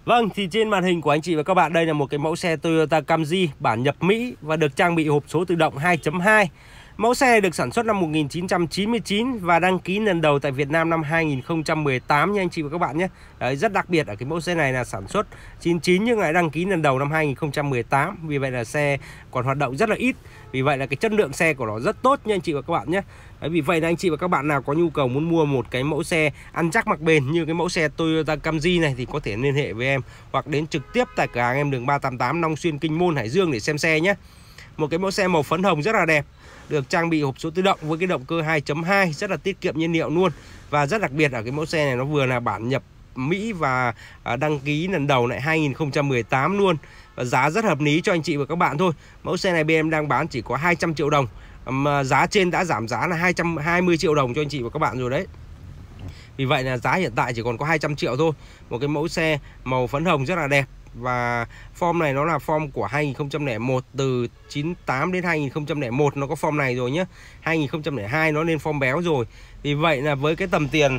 Vâng, thì trên màn hình của anh chị và các bạn đây là một cái mẫu xe Toyota Camry bản nhập Mỹ và được trang bị hộp số tự động 2.2. Mẫu xe này được sản xuất năm 1999 và đăng ký lần đầu tại Việt Nam năm 2018 nha anh chị và các bạn nhé. Đấy, rất đặc biệt ở cái mẫu xe này là sản xuất 99 nhưng lại đăng ký lần đầu năm 2018. Vì vậy là xe còn hoạt động rất là ít. Vì vậy là cái chất lượng xe của nó rất tốt nha anh chị và các bạn nhé. Đấy, vì vậy là anh chị và các bạn nào có nhu cầu muốn mua một cái mẫu xe ăn chắc mặc bền như cái mẫu xe Toyota Camry này thì có thể liên hệ với em hoặc đến trực tiếp tại cửa hàng em đường 388 Long Xuyên, Kinh Môn, Hải Dương để xem xe nhé. Một cái mẫu xe màu phấn hồng rất là đẹp, được trang bị hộp số tự động với cái động cơ 2.2 rất là tiết kiệm nhiên liệu luôn. Và rất đặc biệt ở cái mẫu xe này nó vừa là bản nhập Mỹ và đăng ký lần đầu lại 2018 luôn. Và giá rất hợp lý cho anh chị và các bạn thôi. Mẫu xe này bên em đang bán chỉ có 200 triệu đồng. Giá trên đã giảm giá là 220 triệu đồng cho anh chị và các bạn rồi đấy. Vì vậy là giá hiện tại chỉ còn có 200 triệu thôi. Một cái mẫu xe màu phấn hồng rất là đẹp. Và form này nó là form của 2001, từ 98 đến 2001 nó có form này rồi nhé. 2002 nó lên form béo rồi. Vì vậy là với cái tầm tiền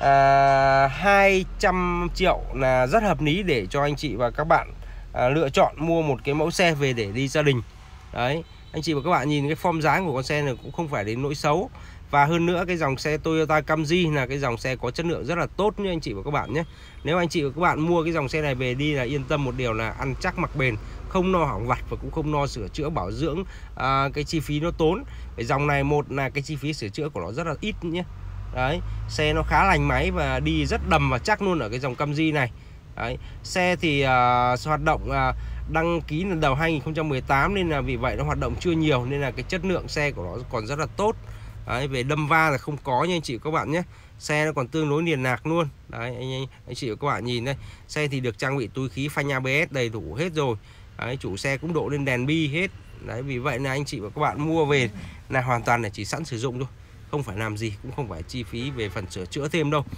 200 triệu là rất hợp lý để cho anh chị và các bạn lựa chọn mua một cái mẫu xe về để đi gia đình. Đấy, anh chị và các bạn nhìn cái form dáng của con xe này cũng không phải đến nỗi xấu. Và hơn nữa cái dòng xe Toyota Camry là cái dòng xe có chất lượng rất là tốt như anh chị và các bạn nhé. Nếu anh chị và các bạn mua cái dòng xe này về đi là yên tâm một điều là ăn chắc mặc bền, không lo hỏng vặt và cũng không lo sửa chữa bảo dưỡng cái chi phí nó tốn. Cái dòng này một là cái chi phí sửa chữa của nó rất là ít nhé. Đấy, xe nó khá lành máy và đi rất đầm và chắc luôn ở cái dòng Camry này. Đấy, xe thì hoạt động đăng ký lần đầu 2018 nên là vì vậy nó hoạt động chưa nhiều nên là cái chất lượng xe của nó còn rất là tốt. Đấy, về đâm va là không có nha anh chị và các bạn nhé. Xe nó còn tương đối liền lạc luôn. Đấy, anh chị và các bạn nhìn đây. Xe thì được trang bị túi khí, phanh ABS đầy đủ hết rồi. Đấy, chủ xe cũng độ lên đèn bi hết. Đấy, vì vậy là anh chị và các bạn mua về là hoàn toàn là chỉ sẵn sử dụng thôi. Không phải làm gì, cũng không phải chi phí về phần sửa chữa thêm đâu.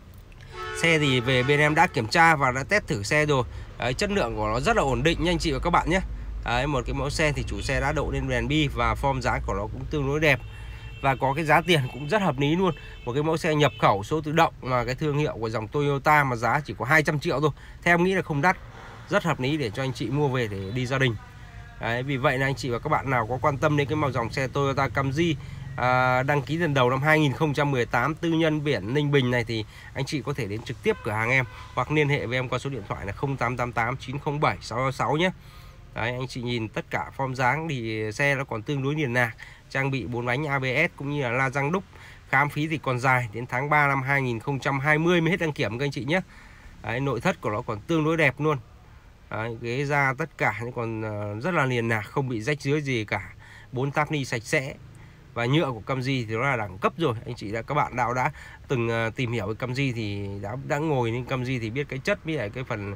Xe thì về bên em đã kiểm tra và đã test thử xe rồi. Đấy, chất lượng của nó rất là ổn định nha anh chị và các bạn nhé. Đấy, một cái mẫu xe thì chủ xe đã độ lên đèn bi và form dáng của nó cũng tương đối đẹp. Và có cái giá tiền cũng rất hợp lý luôn. Một cái mẫu xe nhập khẩu số tự động mà cái thương hiệu của dòng Toyota mà giá chỉ có 200 triệu thôi. Theo em nghĩ là không đắt. Rất hợp lý để cho anh chị mua về để đi gia đình. Đấy, vì vậy là anh chị và các bạn nào có quan tâm đến cái màu dòng xe Toyota Camry đăng ký lần đầu năm 2018 tư nhân biển Ninh Bình này thì anh chị có thể đến trực tiếp cửa hàng em hoặc liên hệ với em qua số điện thoại là 0888 907 666 nhé. Đấy, anh chị nhìn tất cả form dáng thì xe nó còn tương đối liền lạc, trang bị 4 bánh ABS cũng như là la răng đúc. Khám phí thì còn dài đến tháng 3 năm 2020 mới hết đăng kiểm các anh chị nhé. Đấy, nội thất của nó còn tương đối đẹp luôn. Đấy, ghế da tất cả còn rất là liền lạc, không bị rách rưới gì cả. 4 táp ni sạch sẽ. Và nhựa của Camry thì nó là đẳng cấp rồi. Anh chị các bạn nào đã từng tìm hiểu về Camry thì đã ngồi lên Camry thì biết cái chất với lại cái phần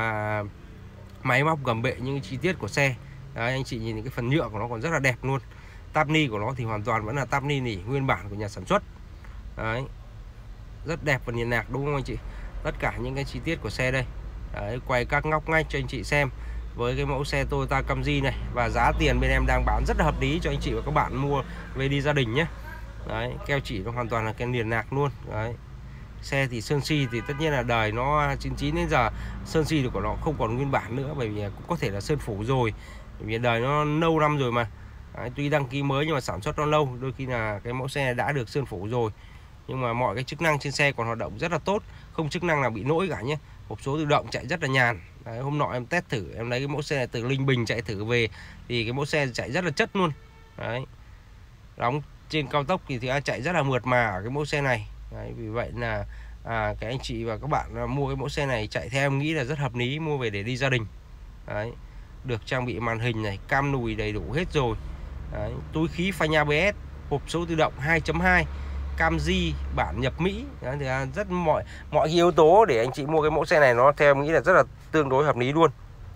máy móc gầm bệ, những chi tiết của xe. Đấy, anh chị nhìn cái phần nhựa của nó còn rất là đẹp luôn. Táp ni của nó thì hoàn toàn vẫn là táp ni nỉ nguyên bản của nhà sản xuất. Đấy, rất đẹp và liền lạc đúng không anh chị? Tất cả những cái chi tiết của xe đây. Đấy, quay các ngóc ngách cho anh chị xem với cái mẫu xe Toyota Camry này. Và giá tiền bên em đang bán rất là hợp lý cho anh chị và các bạn mua về đi gia đình nhé. Đấy, keo chỉ nó hoàn toàn là keo liền lạc luôn. Đấy, xe thì sơn xi thì tất nhiên là đời nó 99 đến giờ sơn xi của nó không còn nguyên bản nữa, bởi vì cũng có thể là sơn phủ rồi, bởi vì đời nó lâu năm rồi mà. Đấy, tuy đăng ký mới nhưng mà sản xuất nó lâu, đôi khi là cái mẫu xe đã được sơn phủ rồi nhưng mà mọi cái chức năng trên xe còn hoạt động rất là tốt, không chức năng nào bị lỗi cả nhé. Hộp số tự động chạy rất là nhàn. Đấy, hôm nọ em test thử, em lấy cái mẫu xe này từ Ninh Bình chạy thử về thì cái mẫu xe chạy rất là chất luôn. Đấy, đóng trên cao tốc thì chạy rất là mượt mà ở cái mẫu xe này. Đấy, vì vậy là cái anh chị và các bạn mua cái mẫu xe này chạy theo em nghĩ là rất hợp lý, mua về để đi gia đình. Đấy, được trang bị màn hình này, cam lùi đầy đủ hết rồi. Đấy, túi khí, phanh ABS, hộp số tự động 2.2, Camry bản nhập Mỹ. Đấy, thì rất mọi yếu tố để anh chị mua cái mẫu xe này nó theo em nghĩ là rất là tương đối hợp lý luôn.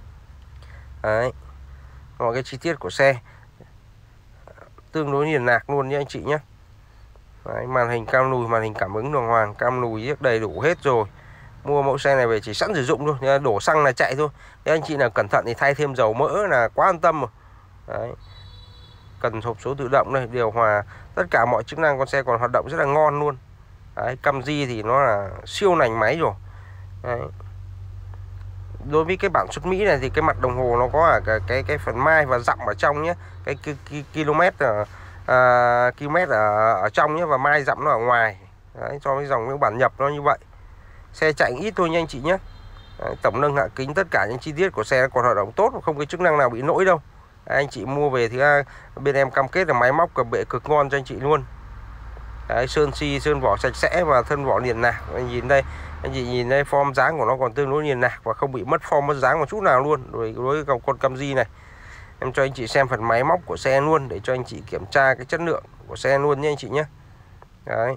Đấy, mọi cái chi tiết của xe tương đối liền lạc luôn nha anh chị nhé. Đấy, màn hình cam lùi, màn hình cảm ứng đường hoàng, cam lùi đầy đủ hết rồi. Mua mẫu xe này về chỉ sẵn sử dụng thôi, đổ xăng là chạy thôi. Nếu anh chị nào cẩn thận thì thay thêm dầu mỡ là quá an tâm rồi. Đấy, cần hộp số tự động đây, điều hòa, tất cả mọi chức năng con xe còn hoạt động rất là ngon luôn. Đấy, Camry thì nó là siêu nành máy rồi. Đấy, đối với cái bản xuất Mỹ này thì cái mặt đồng hồ nó có ở cái phần mai và dặm ở trong nhé, cái km ở trong nhé, và mai dặm nó ở ngoài. Đấy, so với dòng cái bản nhập nó như vậy. Xe chạy ít thôi nha anh chị nhé. Đấy, tổng nâng hạ kính tất cả những chi tiết của xe còn hoạt động tốt, không cái chức năng nào bị lỗi đâu. Đấy, anh chị mua về thì bên em cam kết là máy móc cầm bệ cực ngon cho anh chị luôn. Đấy, sơn xi sơn vỏ sạch sẽ và thân vỏ liền nạc. Anh nhìn đây, anh chị nhìn đây, form dáng của nó còn tương đối liền nạc và không bị mất form mất dáng một chút nào luôn. Rồi đối với con Camry này, em cho anh chị xem phần máy móc của xe luôn để cho anh chị kiểm tra cái chất lượng của xe luôn nha anh chị nhé. Đấy,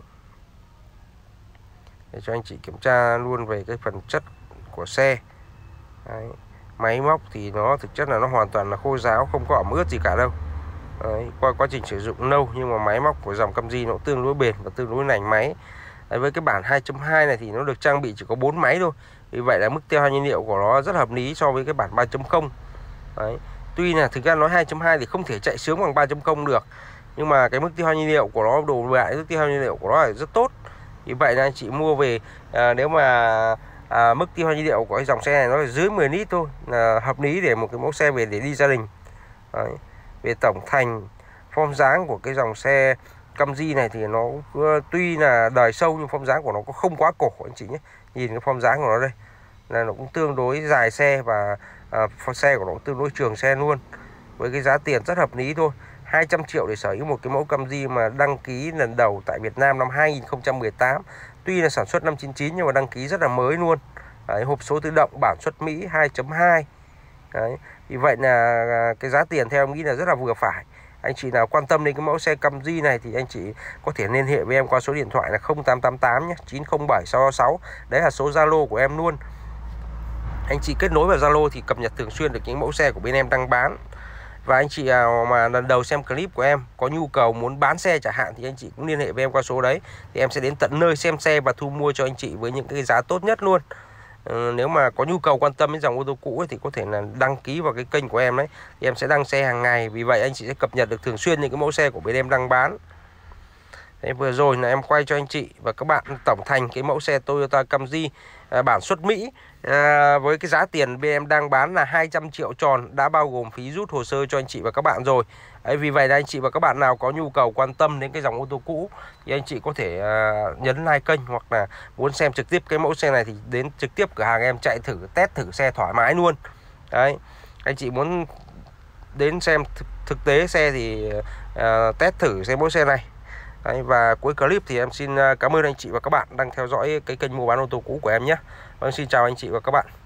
để cho anh chị kiểm tra luôn về cái phần chất của xe. Đấy, máy móc thì nó thực chất là nó hoàn toàn là khô ráo, không có ẩm ướt gì cả đâu. Đấy, qua quá trình sử dụng lâu nhưng mà máy móc của dòng Camry nó tương đối bền và tương đối lành máy. Đấy, với cái bản 2.2 này thì nó được trang bị chỉ có 4 máy thôi. Vì vậy là mức tiêu hao nhiên liệu của nó rất hợp lý so với cái bản 3.0. Đấy, tuy là thực ra nói 2.2 thì không thể chạy sướng bằng 3.0 được, nhưng mà cái mức tiêu hao nhiên liệu của nó, đồ lại mức tiêu hao nhiên liệu của nó là rất tốt. Vì vậy là anh chị mua về nếu mà mức tiêu hao nhiên liệu của cái dòng xe này nó là dưới 10 lít thôi là hợp lý để một cái mẫu xe về để đi gia đình. Đấy, về tổng thành form dáng của cái dòng xe Camry này thì nó tuy là đời sâu nhưng form dáng của nó cũng không quá cổ anh chị nhé. Nhìn cái form dáng của nó đây là nó cũng tương đối dài xe và xe của nó cũng tương đối trường xe luôn. Với cái giá tiền rất hợp lý thôi, 200 triệu để sở hữu một cái mẫu Camry mà đăng ký lần đầu tại Việt Nam năm 2018. Tuy là sản xuất năm 99 nhưng mà đăng ký rất là mới luôn. Đấy, hộp số tự động, bản xuất Mỹ 2.2. Đấy, vì vậy là cái giá tiền theo em nghĩ là rất là vừa phải. Anh chị nào quan tâm đến cái mẫu xe Camry này thì anh chị có thể liên hệ với em qua số điện thoại là 0888 nhé, 907 666. Đấy là số Zalo của em luôn. Anh chị kết nối vào Zalo thì cập nhật thường xuyên được những mẫu xe của bên em đang bán. Và anh chị nào mà lần đầu xem clip của em có nhu cầu muốn bán xe chẳng hạn thì anh chị cũng liên hệ với em qua số đấy, thì em sẽ đến tận nơi xem xe và thu mua cho anh chị với những cái giá tốt nhất luôn. Nếu mà có nhu cầu quan tâm đến dòng ô tô cũ ấy, thì có thể là đăng ký vào cái kênh của em đấy, thì em sẽ đăng xe hàng ngày. Vì vậy anh chị sẽ cập nhật được thường xuyên những cái mẫu xe của bên em đang bán. Đấy, vừa rồi là em quay cho anh chị và các bạn tổng thành cái mẫu xe Toyota Camry bản xuất Mỹ với cái giá tiền bên em đang bán là 200 triệu tròn, đã bao gồm phí rút hồ sơ cho anh chị và các bạn rồi. Đấy, vì vậy là anh chị và các bạn nào có nhu cầu quan tâm đến cái dòng ô tô cũ thì anh chị có thể nhấn like kênh, hoặc là muốn xem trực tiếp cái mẫu xe này thì đến trực tiếp cửa hàng em chạy thử, test thử xe thoải mái luôn. Đấy, anh chị muốn đến xem thực tế xe thì test thử xem mẫu xe này. Đấy, và cuối clip thì em xin cảm ơn anh chị và các bạn đang theo dõi cái kênh mua bán ô tô cũ của em nhé. Vâng, xin chào anh chị và các bạn.